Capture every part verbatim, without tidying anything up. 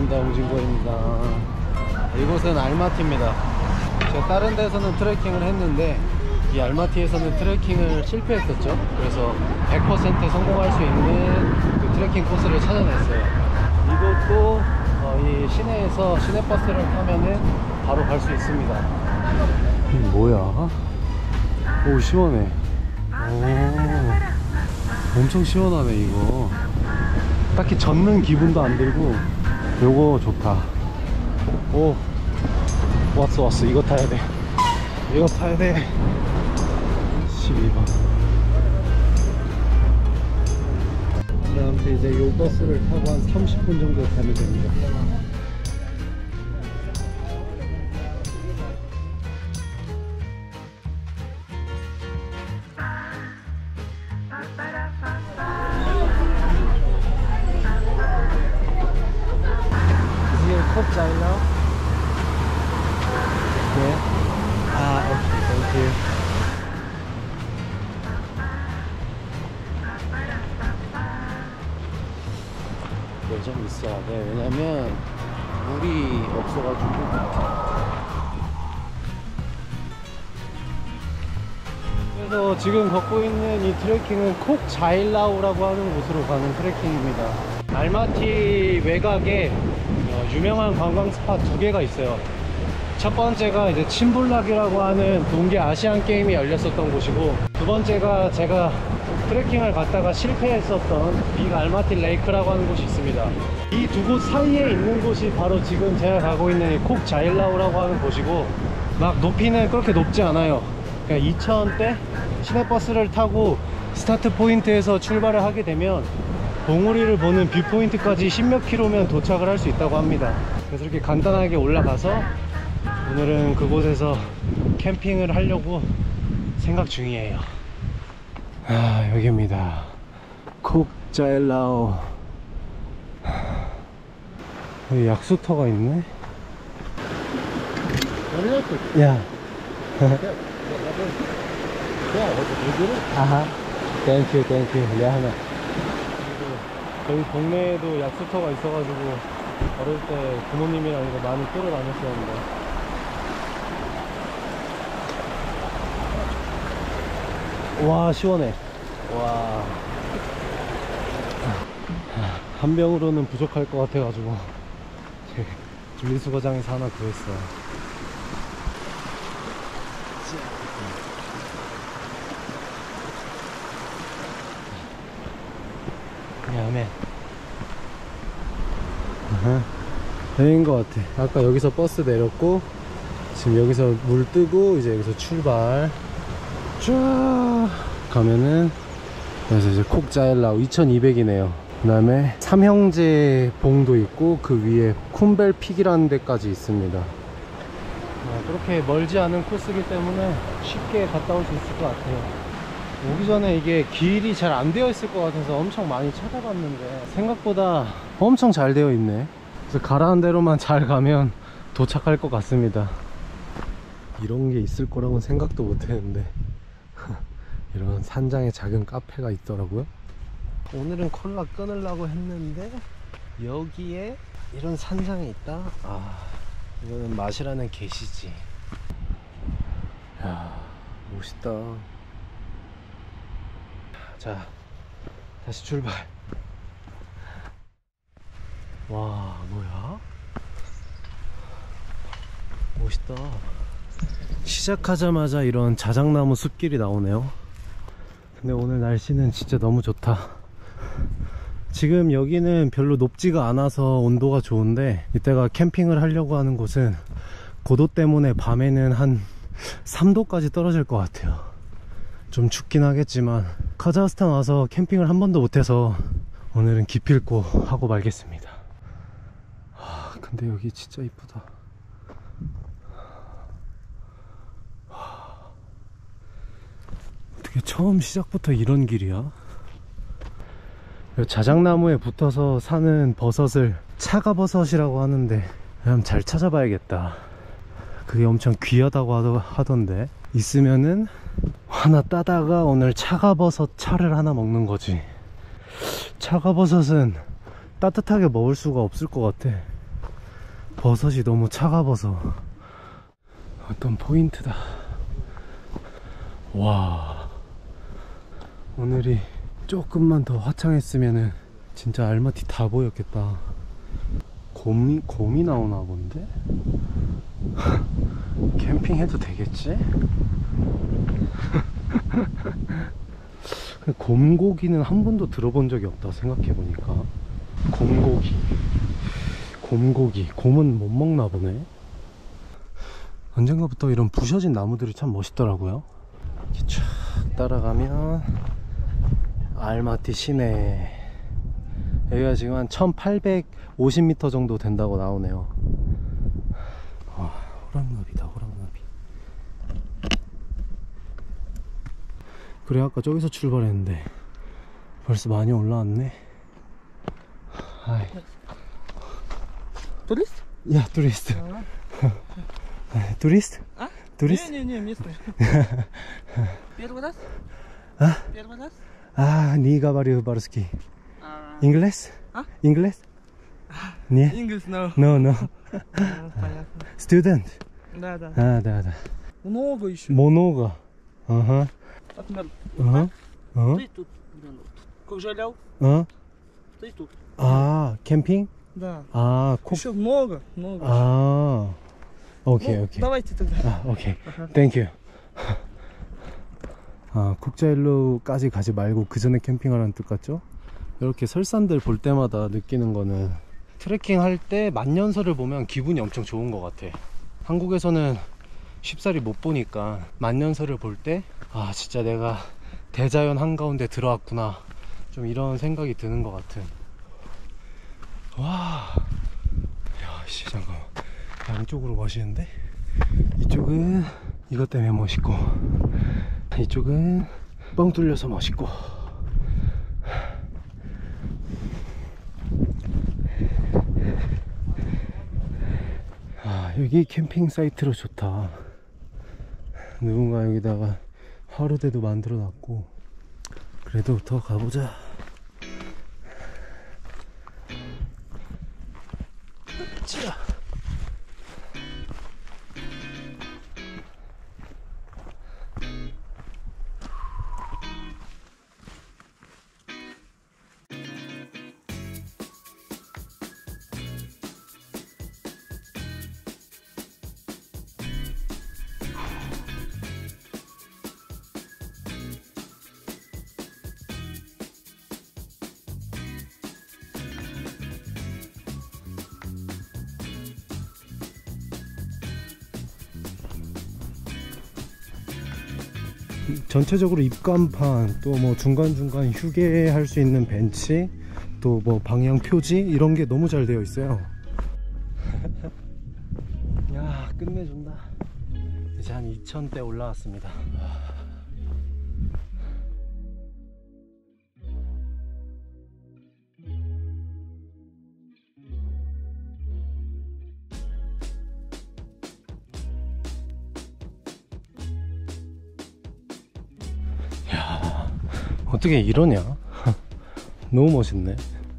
반갑습니다. 홍진구입니다. 이곳은 알마티입니다. 제가 다른 데서는 트레킹을 했는데 이 알마티에서는 트레킹을 실패했었죠. 그래서 백 퍼센트 성공할 수 있는 그 트레킹 코스를 찾아냈어요. 이것도 어, 이 시내에서 시내버스를 타면은 바로 갈 수 있습니다. 이게 뭐야? 오, 시원해. 오, 엄청 시원하네. 이거 딱히 젖는 기분도 안 들고 요거 좋다. 오, 왔어 왔어. 이거 타야 돼. 이거 타야 돼. 십이 번. 그 다음에 이제 요 버스를 타고 한 삼십 분 정도 가면 됩니다. Is it now? Yeah. Ah, okay, thank you. 좀 있어야 돼. 왜냐면 물이 없어가지고. 그래서 지금 걷고 있는 이 트레킹은 콕자일라오라고 하는 곳으로 가는 트레킹입니다. 알마티 외곽에 유명한 관광 스팟 두 개가 있어요. 첫 번째가 이제 침블락이라고 하는 동계 아시안 게임이 열렸었던 곳이고, 두 번째가 제가 트레킹을 갔다가 실패했었던 빅 알마티 레이크라고 하는 곳이 있습니다. 이 두 곳 사이에 있는 곳이 바로 지금 제가 가고 있는 이 콕자일라오라고 하는 곳이고, 막 높이는 그렇게 높지 않아요. 그냥 이천 대 시내버스를 타고 스타트 포인트에서 출발을 하게 되면 봉우리를 보는 뷰 포인트까지 십몇 킬로면 도착을 할 수 있다고 합니다. 그래서 이렇게 간단하게 올라가서 오늘은 그곳에서 캠핑을 하려고 생각 중이에요. 아, 여기입니다. 콕자일라오. 여기 약수터가 있네. 야. 아하. 땡큐 땡큐. 야 하나. 저희 동네에도 약수터가 있어가지고 어릴 때 부모님이랑 이거 많이 끌어 다녔었는데. 와, 시원해. 와, 한 병으로는 부족할 것 같아가지고 분리수거장에서 하나 구했어요. 야매. 여기인 것 같아. 아까 여기서 버스 내렸고 지금 여기서 물 뜨고 이제 여기서 출발 쫙 가면은, 그래서 이제 콕자일라오 이천이백이네요. 그 다음에 삼형제 봉도 있고 그 위에 쿰벨픽이라는 데까지 있습니다. 아, 그렇게 멀지 않은 코스이기 때문에 쉽게 갔다 올 수 있을 것 같아요. 오기 전에 이게 길이 잘 안 되어 있을 것 같아서 엄청 많이 찾아봤는데 생각보다 엄청 잘 되어 있네. 그래서 가라는 대로만 잘 가면 도착할 것 같습니다. 이런 게 있을 거라고는 생각도 못 했는데 이런 산장에 작은 카페가 있더라고요. 오늘은 콜라 끊으려고 했는데 여기에 이런 산장에 있다? 아, 이거는 마시라는 게시지. 야, 멋있다. 자, 다시 출발. 와, 뭐야? 멋있다. 시작하자마자 이런 자작나무 숲길이 나오네요. 근데 오늘 날씨는 진짜 너무 좋다. 지금 여기는 별로 높지가 않아서 온도가 좋은데, 이때가 캠핑을 하려고 하는 곳은 고도 때문에 밤에는 한 삼 도까지 떨어질 것 같아요. 좀 춥긴 하겠지만 카자흐스탄 와서 캠핑을 한 번도 못해서 오늘은 기필코 하고 말겠습니다. 아, 근데 여기 진짜 이쁘다. 어떻게 처음 시작부터 이런 길이야? 자작나무에 붙어서 사는 버섯을 차가버섯이라고 하는데 그럼 잘 찾아봐야겠다. 그게 엄청 귀하다고 하던데, 있으면은 하나 따다가 오늘 차가버섯 차를 하나 먹는 거지. 차가버섯은 따뜻하게 먹을 수가 없을 것 같아. 버섯이 너무 차가워서 어떤 포인트다. 와, 오늘이 조금만 더 화창했으면은 진짜 알마티 다 보였겠다. 곰이, 곰이 나오나 본데? 캠핑해도 되겠지? 곰고기는 한 번도 들어본 적이 없다 생각해보니까. 곰고기 곰고기 곰은 못 먹나 보네. 언젠가부터 이런 부셔진 나무들이 참 멋있더라고요. 이렇게 쫙 따라가면 알마티 시내. 여기가 지금 한 천팔백오십 미터 정도 된다고 나오네요. 와, 호랑나비다, 호랑나비. 그래, 아까 저기서 출발했는데 벌써 많이 올라왔네. 아이. Турист? 야, турист. Турист? А? Турист? Не, не, не, местный. Первый раз? А? Первый раз? А, не говорю по-русски. English? А? English? Не? English, no. No, no. Понятно. Student? Да, да. А, да, да. Много еще. Много. Ага. Например, Ага. Ага. ты тут. Как жалял? 어? Ты тут. 아, 캠핑? Да. 아, 콕. Еще много, много. 아. 오케이, Ну, 오케이. давайте тогда. 아, 오케이. 땡큐. 아, 국자일로까지 가지 말고 그 전에 캠핑하라는 뜻 같죠? 이렇게 설산들 볼 때마다 느끼는 거는 트레킹 할 때 만년설을 보면 기분이 엄청 좋은 것 같아. 한국에서는 쉽사리 못 보니까 만년설을 볼 때 아, 진짜 내가 대자연 한가운데 들어왔구나, 좀 이런 생각이 드는 것 같은. 와, 야씨, 잠깐만, 양쪽으로 멋있는데? 이쪽은 이것 때문에 멋있고, 이쪽은 뻥 뚫려서 멋있고. 아, 여기 캠핑 사이트로 좋다. 누군가 여기다가 하루대도 만들어 놨고. 그래도 더 가보자. 자. 전체적으로 입간판, 또 뭐 중간중간 휴게할 수 있는 벤치, 또 뭐 방향 표지, 이런 게 너무 잘 되어 있어요. 야, 끝내준다. 이제 한 이천 대 올라왔습니다. 야, 어떻게 이러냐? 너무 멋있네.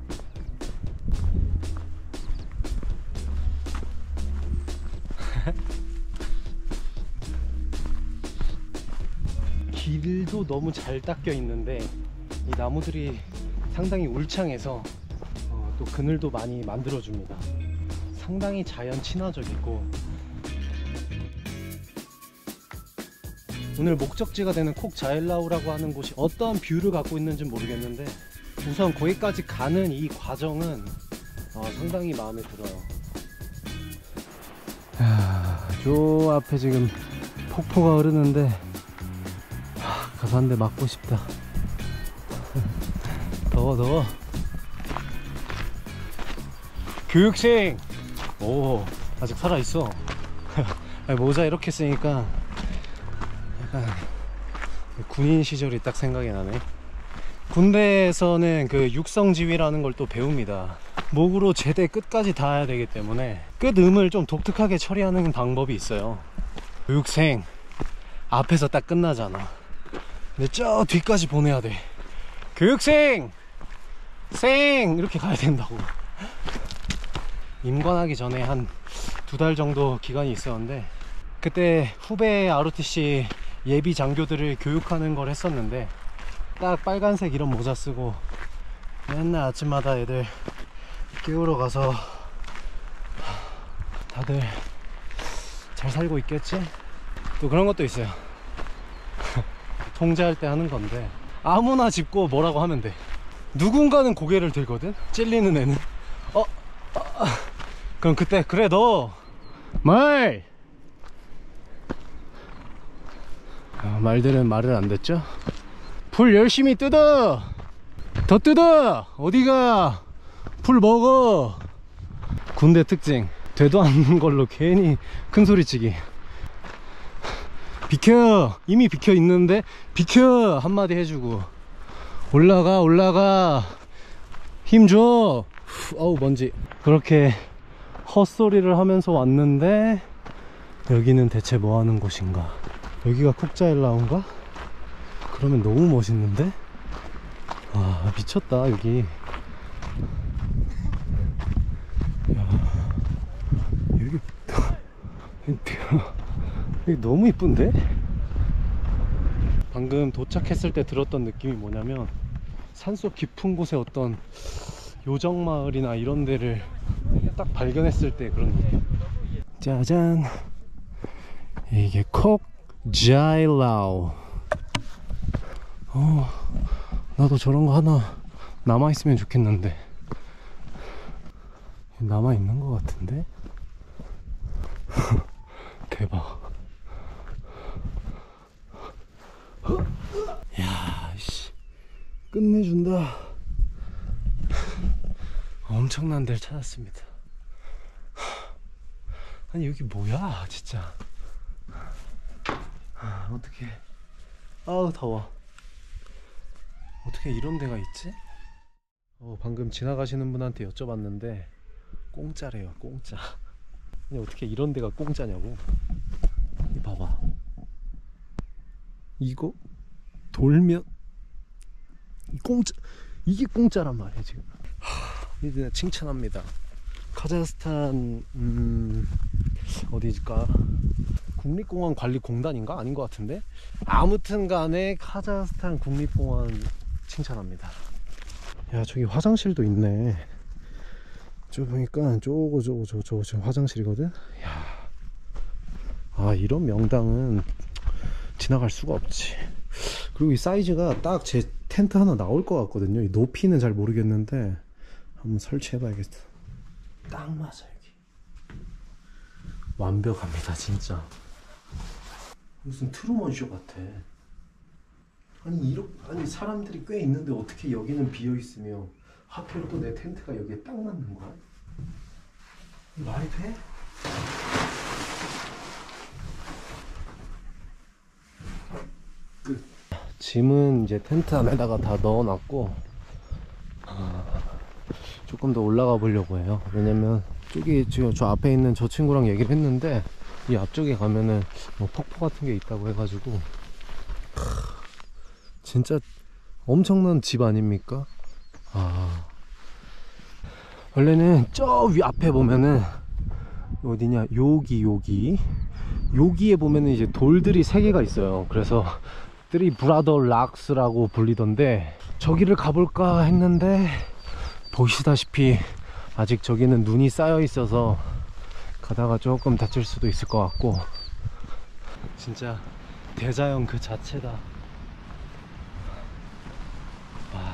길도 너무 잘 닦여 있는데 이 나무들이 상당히 울창해서 어, 또 그늘도 많이 만들어 줍니다. 상당히 자연 친화적이고, 오늘 목적지가 되는 콕자일라우라고 하는 곳이 어떠한 뷰를 갖고 있는지 모르겠는데 우선 거기까지 가는 이 과정은 어, 상당히 마음에 들어요. 야, 저 앞에 지금 폭포가 흐르는데 하, 가서 한 대 맞고 싶다. 더워 더워. 교육생! 오, 아직 살아있어. 모자 이렇게 쓰니까 약간 군인 시절이 딱 생각이 나네. 군대에서는 그 육성지휘라는 걸 또 배웁니다. 목으로 제대 끝까지 닿아야 되기 때문에 끝음을 좀 독특하게 처리하는 방법이 있어요. 교육생 앞에서 딱 끝나잖아. 근데 저 뒤까지 보내야 돼. 교육생! 생! 이렇게 가야 된다고. 임관하기 전에 한 두 달 정도 기간이 있었는데, 그때 후배 알오티씨 예비 장교들을 교육하는 걸 했었는데, 딱 빨간색 이런 모자 쓰고 맨날 아침마다 애들 깨우러 가서 다들 잘 살고 있겠지? 또 그런 것도 있어요. 통제할 때 하는 건데, 아무나 짚고 뭐라고 하면 돼. 누군가는 고개를 들거든? 찔리는 애는. 어? 어? 그럼 그때 그래 너 말! 아, 말들은 말을 안 듣죠? 풀 열심히 뜯어! 더 뜯어! 어디가? 풀 먹어! 군대 특징, 되도 않는 걸로 괜히 큰 소리치기. 비켜! 이미 비켜 있는데 비켜! 한마디 해주고 올라가 올라가 힘줘! 어우 먼지. 그렇게 헛소리를 하면서 왔는데, 여기는 대체 뭐하는 곳인가? 여기가 쿡자일라온가? 그러면 너무 멋있는데? 와 미쳤다 여기. 야, 여기 여기 너무 이쁜데? 방금 도착했을 때 들었던 느낌이 뭐냐면, 산속 깊은 곳에 어떤 요정마을이나 이런 데를 딱 발견했을 때 그런 느낌. 짜잔, 이게 콕자일라오. 어, 나도 저런 거 하나 남아있으면 좋겠는데. 남아있는 것 같은데? 대박. 야, 씨, 끝내준다. 엄청난 데를 찾았습니다. 아니 여기 뭐야 진짜. 아, 어떻게, 아우 더워. 어떻게 이런 데가 있지? 어, 방금 지나가시는 분한테 여쭤봤는데 공짜래요, 공짜. 아니 어떻게 이런 데가 공짜냐고. 이 봐봐, 이거 돌면 공짜, 이게 공짜란 말이야 지금. 이제 칭찬합니다. 카자흐스탄 음 어디일까? 국립공원관리공단인가? 아닌 것 같은데, 아무튼 간에 카자흐스탄 국립공원 칭찬합니다. 야 저기 화장실도 있네. 저 보니까 저거 저거 저거 저거 지금 화장실이거든. 야, 아 이런 명당은 지나갈 수가 없지. 그리고 이 사이즈가 딱 제 텐트 하나 나올 것 같거든요. 이 높이는 잘 모르겠는데 한번 설치해 봐야겠다. 딱 맞아. 여기 완벽합니다 진짜. 무슨 트루먼 쇼 같아. 아니 이렇게, 아니 사람들이 꽤 있는데 어떻게 여기는 비어 있으며 하필 또 내 텐트가 여기에 딱 맞는 거야? 말이 돼? 끝. 짐은 이제 텐트 안에다가 다 넣어놨고, 아, 조금 더 올라가 보려고 해요. 왜냐면 저기 지금 저 앞에 있는 저 친구랑 얘기를 했는데, 이 앞쪽에 가면은 뭐 폭포 같은 게 있다고 해가지고. 진짜 엄청난 집 아닙니까? 아, 원래는 저 위 앞에 보면은 어디냐, 여기 여기 여기에 보면은 이제 돌들이 세 개가 있어요. 그래서 쓰리 브라더 락스라고 불리던데, 저기를 가볼까 했는데 보시다시피 아직 저기는 눈이 쌓여 있어서 가다가 조금 다칠 수도 있을 것 같고. 진짜 대자연 그 자체다. 와.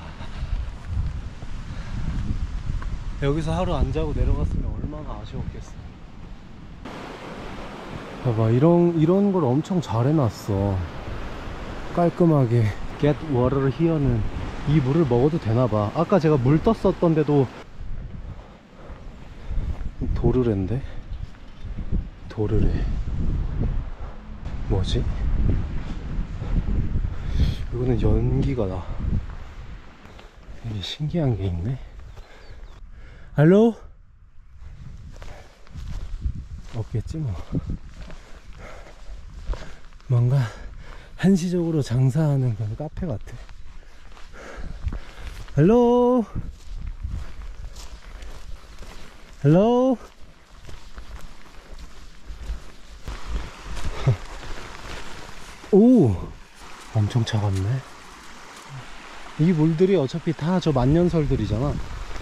여기서 하루 안 자고 내려갔으면 얼마나 아쉬웠겠어. 봐봐, 이런 이런 걸 엄청 잘 해놨어. 깔끔하게. Get water here는 이 물을 먹어도 되나봐. 아까 제가 물 떴었던 데도 도르래인데? 도르래. 뭐지? 이거는 연기가 나. 되게 신기한 게 있네. 할로? 없겠지 뭐. 뭔가 한시적으로 장사하는 그런 카페 같아. 할로? 헬로. 오, 엄청 차갑네. 이 물들이 어차피 다 저 만년설들이잖아.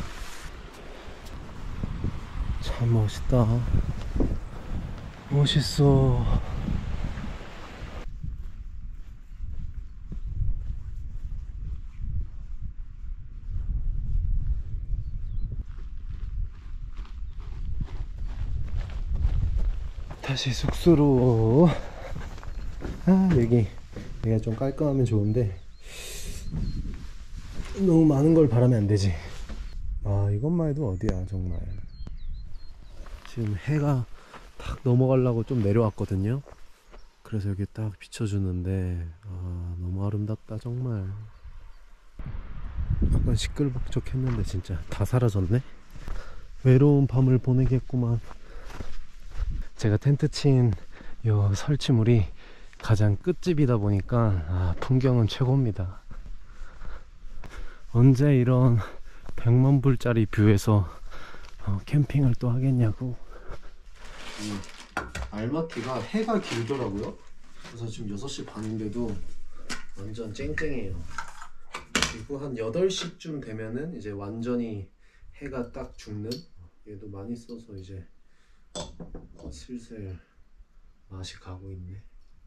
참 멋있다. 멋있어. 다시 숙소로. 아, 여기 여기가 좀 깔끔하면 좋은데 너무 많은 걸 바라면 안 되지. 아, 이것만 해도 어디야 정말. 지금 해가 딱 넘어가려고 좀 내려왔거든요. 그래서 여기 딱 비춰주는데 아, 너무 아름답다 정말. 약간 시끌벅적했는데 진짜 다 사라졌네. 외로운 밤을 보내겠구만. 제가 텐트 친 요 설치물이 가장 끝집이다 보니까 아, 풍경은 최고입니다. 언제 이런 백만 불짜리 뷰에서 어, 캠핑을 또 하겠냐고. 음, 알마티가 해가 길더라고요. 그래서 지금 여섯 시 반인데도 완전 쨍쨍해요. 그리고 한 여덟 시쯤 되면은 이제 완전히 해가 딱 죽는. 얘도 많이 써서 이제 슬슬 맛이 가고 있네.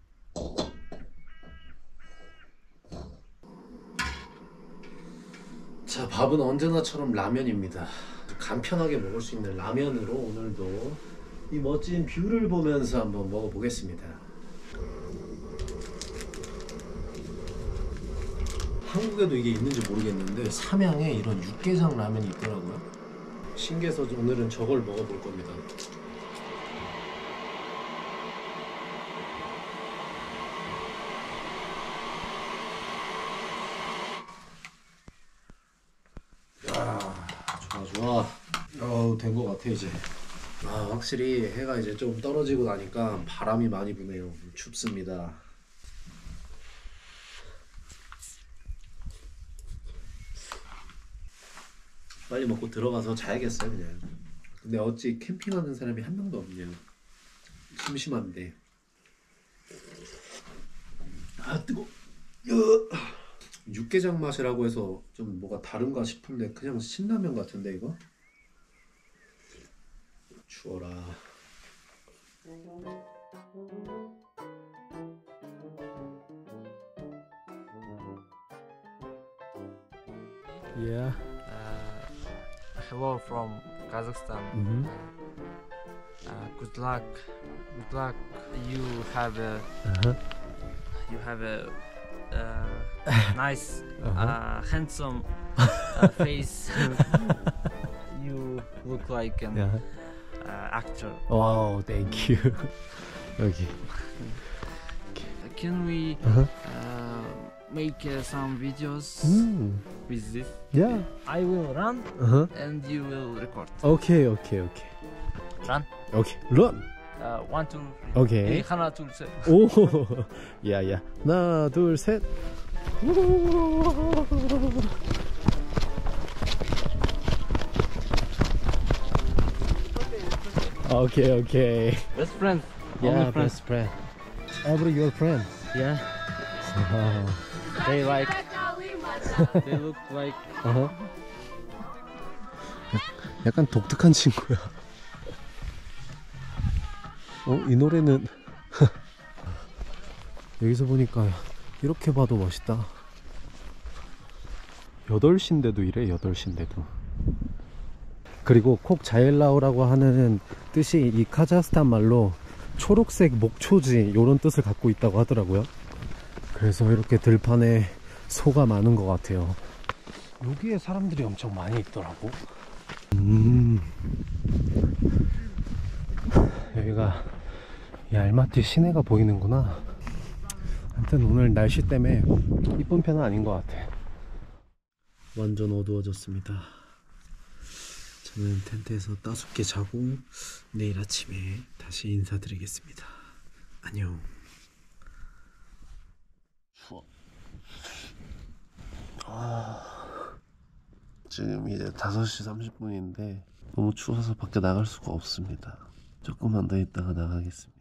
자, 밥은 언제나처럼 라면입니다. 간편하게 먹을 수 있는 라면으로 오늘도 이 멋진 뷰를 보면서 한번 먹어보겠습니다. 한국에도 이게 있는지 모르겠는데 삼양에 이런 육개장 라면이 있더라고요. 신기해서 오늘은 저걸 먹어볼 겁니다. 좋아. 어, 된 것 같아 이제. 아, 확실히 해가 이제 좀 떨어지고 나니까 바람이 많이 부네요. 춥습니다. 빨리 먹고 들어가서 자야겠어요 그냥. 근데 어찌 캠핑하는 사람이 한 명도 없네요. 심심한데. 아, 뜨거. 육개장 맛이라고 해서 좀 뭐가 다른가 싶은데 그냥 신라면 같은데 이거? 추워라. Yeah. Uh, hello from Kazakhstan. Mm-hmm. Uh, good luck. Good luck. You have a Uh-huh. you have a uh, nice, Uh-huh. uh, handsome uh, face. You look like an Yeah. uh, actor. Wow, thank you. 여기. Can we Uh-huh. uh, make uh, some videos Mm. with this? Yeah. I will run Uh-huh. and you will record. Okay, okay, okay. Run. Okay, run. Uh, one, two, three. Okay. 예, 하나, 둘, 셋. 오, 야야. 하나, 둘, 셋. Okay, okay. Best friend. Yeah, Only friend. best friend. Every your friend. Yeah. They like. They look like. 어허. 약간 독특한 친구야. 어? 이 노래는 여기서 보니까 이렇게 봐도 멋있다. 여덟 시인데도 이래. 여덟 시인데도. 그리고 콕자엘라오라고 하는 뜻이 이 카자흐스탄 말로 초록색 목초지 요런 뜻을 갖고 있다고 하더라고요. 그래서 이렇게 들판에 소가 많은 것 같아요. 여기에 사람들이 엄청 많이 있더라고. 음, 여기가 이 알마티 시내가 보이는구나. 아무튼 오늘 날씨 때문에 이쁜 편은 아닌 것 같아. 완전 어두워졌습니다. 저는 텐트에서 따숩게 자고 내일 아침에 다시 인사드리겠습니다. 안녕. 아, 지금 이제 다섯 시 삼십 분인데 너무 추워서 밖에 나갈 수가 없습니다. 조금만 더 있다가 나가겠습니다.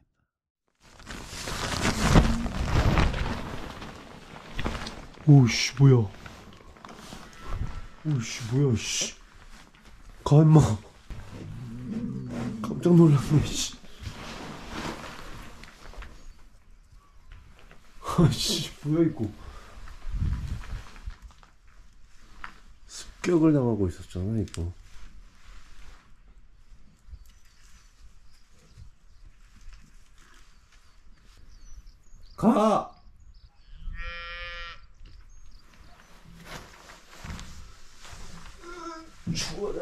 오씨 뭐야? 오씨 뭐야? 씨. 가 임마. 깜짝 놀랐네. 씨. 아씨 뭐야 이거? 습격을 당하고 있었잖아 이거. 가! 추워라.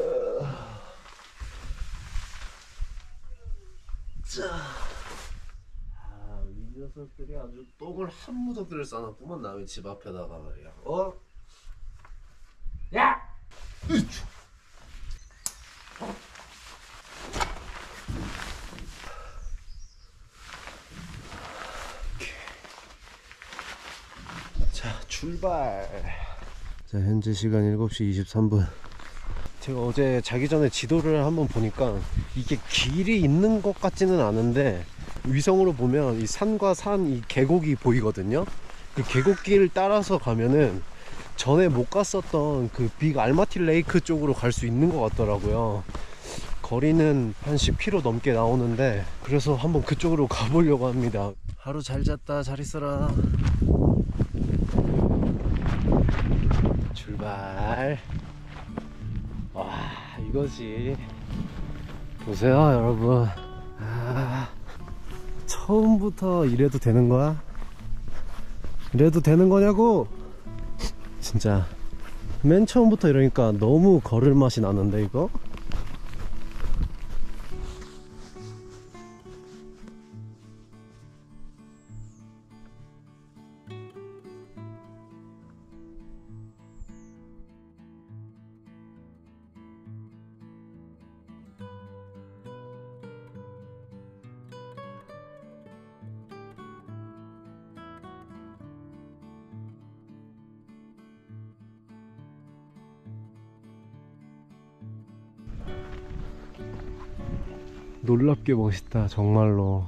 자, 아, 이 녀석들이 아주 똥을 한 무더기를 싸놨구만. 남의 집 앞에다가 말이야. 어? 야! 으이쭈. 자, 출발. 자, 현재 시간 일곱 시 이십삼 분. 제가 어제 자기 전에 지도를 한번 보니까 이게 길이 있는 것 같지는 않은데 위성으로 보면 이 산과 산 이 계곡이 보이거든요. 그 계곡길을 따라서 가면은 전에 못 갔었던 그 빅 알마티 레이크 쪽으로 갈 수 있는 것 같더라고요. 거리는 한 십 킬로미터 넘게 나오는데 그래서 한번 그쪽으로 가보려고 합니다. 하루 잘 잤다. 잘 있어라. 출발. 와, 이거지. 보세요 여러분. 아, 처음부터 이래도 되는 거야? 이래도 되는 거냐고? 진짜 맨 처음부터 이러니까 너무 걸을 맛이 나는데 이거? 놀랍게 멋있다 정말로.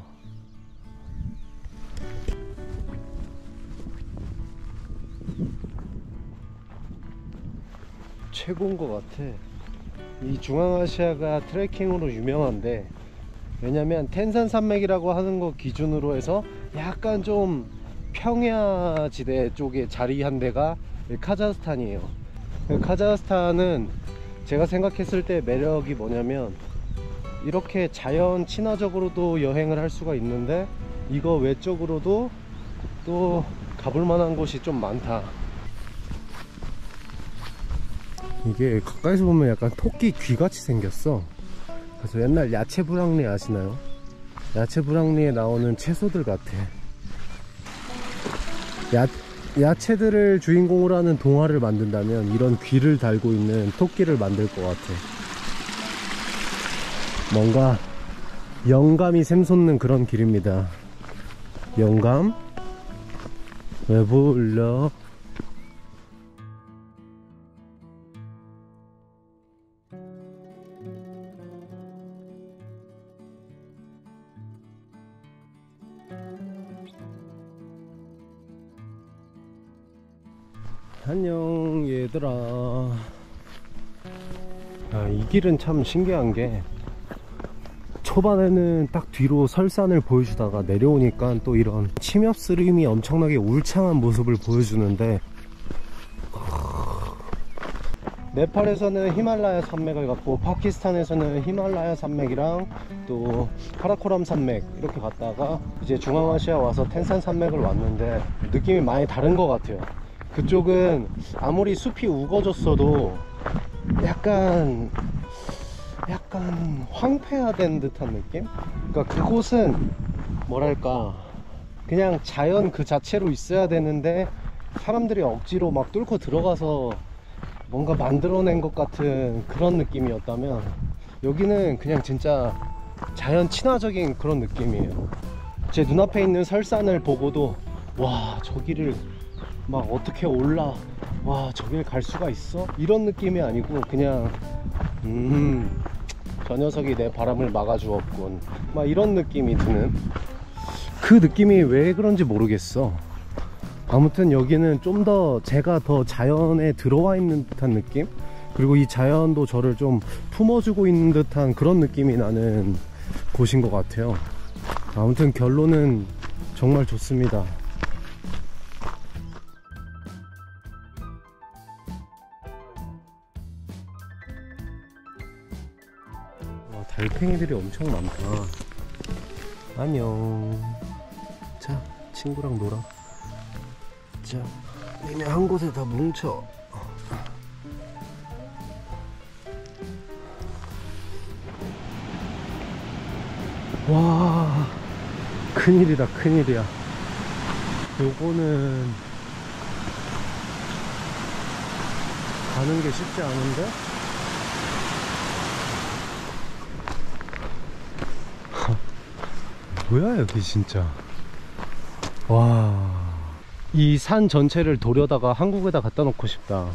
최고인 것 같아. 이 중앙아시아가 트레킹으로 유명한데 왜냐면 텐산 산맥이라고 하는 거 기준으로 해서 약간 좀 평야지대 쪽에 자리한 데가 카자흐스탄이에요. 카자흐스탄은 제가 생각했을 때 매력이 뭐냐면 이렇게 자연 친화적으로도 여행을 할 수가 있는데 이거 외적으로도 또 가볼 만한 곳이 좀 많다. 이게 가까이서 보면 약간 토끼 귀같이 생겼어. 그래서 옛날 야채 브랑리 아시나요? 야채 브랑리에 나오는 채소들 같아. 야, 야채들을 주인공으로 하는 동화를 만든다면 이런 귀를 달고 있는 토끼를 만들 것 같아. 뭔가 영감이 샘솟는 그런 길입니다. 영감? 왜 불러? 안녕 얘들아. 아, 이 길은 참 신기한 게 초반에는 딱 뒤로 설산을 보여주다가 내려오니까 또 이런 침엽스름이 엄청나게 울창한 모습을 보여주는데 네팔에서는 히말라야 산맥을 갔고 파키스탄에서는 히말라야 산맥이랑 또 카라코람 산맥 이렇게 갔다가 이제 중앙아시아 와서 텐산 산맥을 왔는데 느낌이 많이 다른 것 같아요. 그쪽은 아무리 숲이 우거졌어도 약간 약간 황폐화된 듯한 느낌? 그러니까 그곳은 뭐랄까 그냥 자연 그 자체로 있어야 되는데 사람들이 억지로 막 뚫고 들어가서 뭔가 만들어낸 것 같은 그런 느낌이었다면 여기는 그냥 진짜 자연 친화적인 그런 느낌이에요. 제 눈앞에 있는 설산을 보고도 와 저기를 막 어떻게 올라 와 저길 갈 수가 있어? 이런 느낌이 아니고 그냥 음 저 녀석이 내 바람을 막아주었군, 막 이런 느낌이 드는, 그 느낌이 왜 그런지 모르겠어. 아무튼 여기는 좀 더 제가 더 자연에 들어와 있는 듯한 느낌, 그리고 이 자연도 저를 좀 품어주고 있는 듯한 그런 느낌이 나는 곳인 것 같아요. 아무튼 결론은 정말 좋습니다. 와, 달팽이들이 엄청 많다. 안녕. 자, 친구랑 놀아. 자, 니네 한 곳에 다 뭉쳐. 와, 큰일이다, 큰일이야. 요거는 가는 게 쉽지 않은데? 뭐야 여기 진짜. 와, 이 산 전체를 도려다가 한국에다 갖다 놓고 싶다.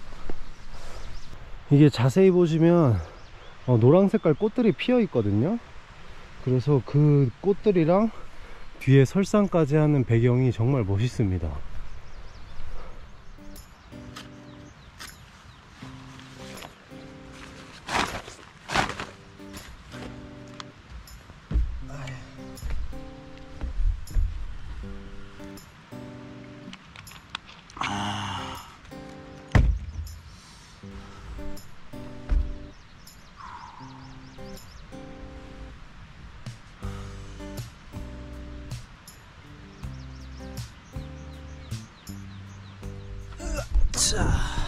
이게 자세히 보시면 어, 노란 색깔 꽃들이 피어 있거든요. 그래서 그 꽃들이랑 뒤에 설산까지 하는 배경이 정말 멋있습니다. 자,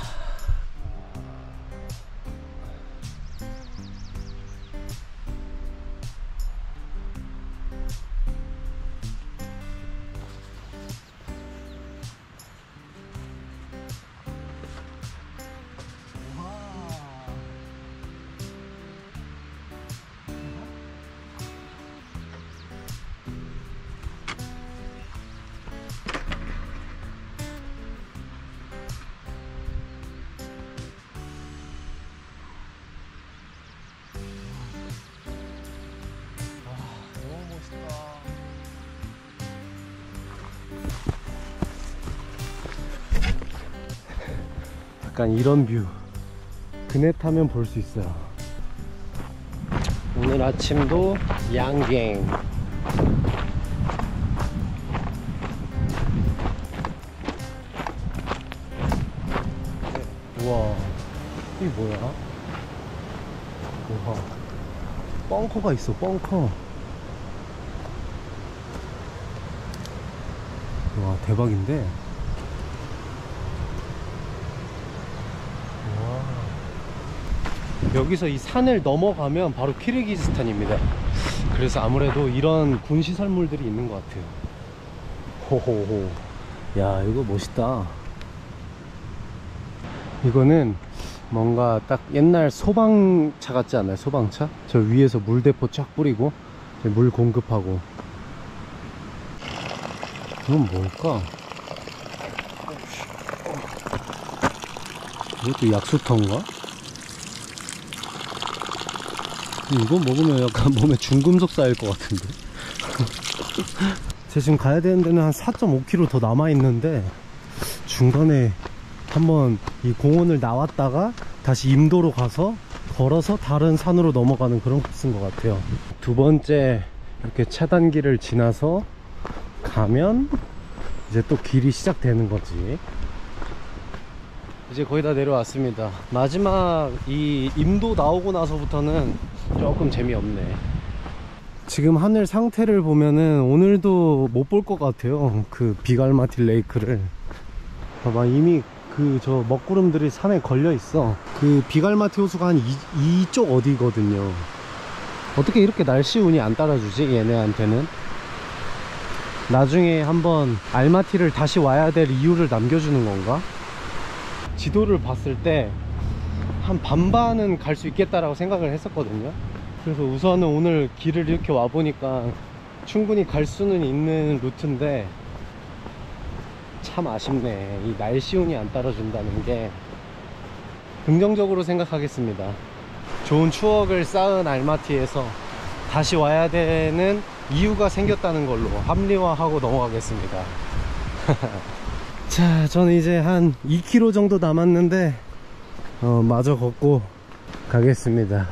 약간 이런 뷰 그네 타면 볼 수 있어요. 오늘 아침도 양갱. 우와, 이게 뭐야? 우와, 벙커가 있어, 벙커. 와, 대박인데. 여기서 이 산을 넘어가면 바로 키르기즈스탄입니다. 그래서 아무래도 이런 군시설물들이 있는 것 같아요. 호호호. 야, 이거 멋있다. 이거는 뭔가 딱 옛날 소방차 같지 않나요? 소방차? 저 위에서 물대포 쫙 뿌리고 물 공급하고. 이건 뭘까? 이것도 약수터인가? 이거 먹으면 약간 몸에 중금속 쌓일 것 같은데. 제가 지금 가야 되는 데는 한 사 점 오 킬로미터 더 남아있는데 중간에 한번 이 공원을 나왔다가 다시 임도로 가서 걸어서 다른 산으로 넘어가는 그런 코스인 것 같아요. 두 번째 이렇게 차단길을 지나서 가면 이제 또 길이 시작되는 거지. 이제 거의 다 내려왔습니다. 마지막 이 임도 나오고 나서부터는 조금 재미없네. 지금 하늘 상태를 보면은 오늘도 못 볼 것 같아요. 그 비갈마티 레이크를. 봐봐, 이미 그 저 먹구름들이 산에 걸려 있어. 그 비갈마티 호수가 한 이, 이쪽 어디거든요. 어떻게 이렇게 날씨 운이 안 따라주지 얘네한테는. 나중에 한번 알마티를 다시 와야 될 이유를 남겨주는 건가? 지도를 봤을 때 한 반반은 갈 수 있겠다라고 생각을 했었거든요. 그래서 우선은 오늘 길을 이렇게 와보니까 충분히 갈 수는 있는 루트인데 참 아쉽네. 이 날씨 운이 안 따라준다는 게. 긍정적으로 생각하겠습니다. 좋은 추억을 쌓은 알마티에서 다시 와야 되는 이유가 생겼다는 걸로 합리화하고 넘어가겠습니다. 자, 저는 이제 한 이 킬로미터 정도 남았는데 어, 마저 걷고 가겠습니다.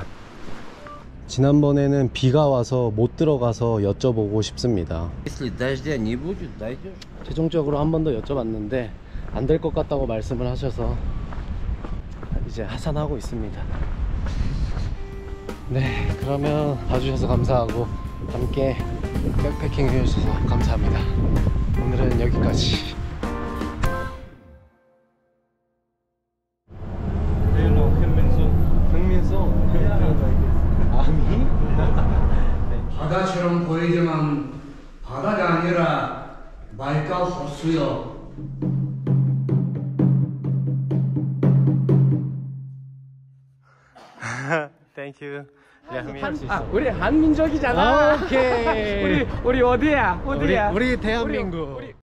지난번에는 비가 와서 못 들어가서 여쭤보고 싶습니다. Если дождя не будет, дойдешь? 최종적으로 한 번 더 여쭤봤는데 안 될 것 같다고 말씀을 하셔서 이제 하산하고 있습니다. 네, 그러면 봐주셔서 감사하고 함께 백패킹 해주셔서 감사합니다. 오늘은 여기까지. 아미? 바다처럼 보이지만 바다가 아니라 맑고 호수요. 땡큐. 아, 우리 한민족이잖아. 오케이. 우리 우리 어디야? 어디야? 우리, 우리 대한민국. 우리, 우리.